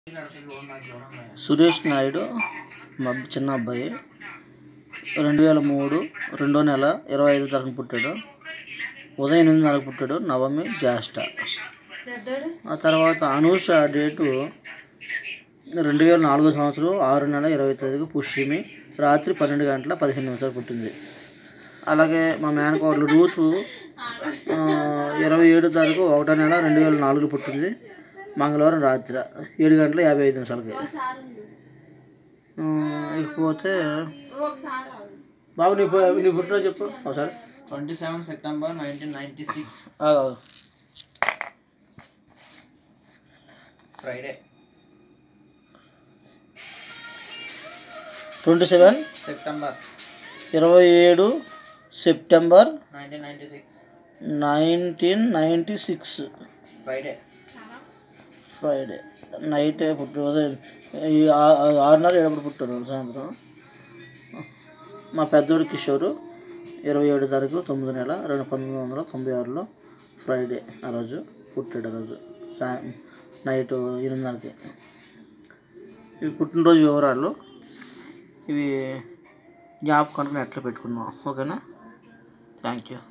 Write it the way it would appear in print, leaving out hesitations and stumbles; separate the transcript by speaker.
Speaker 1: సురేష్ నాయుడు మా చిన్న అబ్బాయి 2003 2వ నెల 25వ తారీఖున పుట్టాడు. ఉదయం 8:30 పుట్టాడు. నవమి జ్యేష్ఠ. ఆ తర్వాత అనూష డేటు 2004 సంవత్సరం 6 నెల 20వ తేదీకి పుష్యమి రాత్రి 12:15 పుట్టింది. అలాగే మా మేనకోడలు రూతు 27వ తారీఖు 1వ నెల 2004 పుట్టింది. మంగళవారం రాత్రి 7:55. ఇకపోతే బాబు నీ పుట్టినరోజు చెప్పు ఒకసారి.
Speaker 2: 27 September 1996 Friday.
Speaker 1: 27
Speaker 2: September
Speaker 1: 27 September
Speaker 2: 1996 Friday
Speaker 1: night పుట్టు. ఉదయం 6:30 పుట్టారు సాయంత్రం. మా పెద్దోడు కిషోరు 27వ తారీఖు 9వ నెల 1996 ఫ్రైడే. ఆ రోజు పుట్టాడు. ఆ రోజు నైట్ 8:30. ఇవి పుట్టినరోజు వివరాలు. ఇవి జ్ఞాపకానికి ఎట్లా పెట్టుకున్నాం. ఓకేనా? Thank you.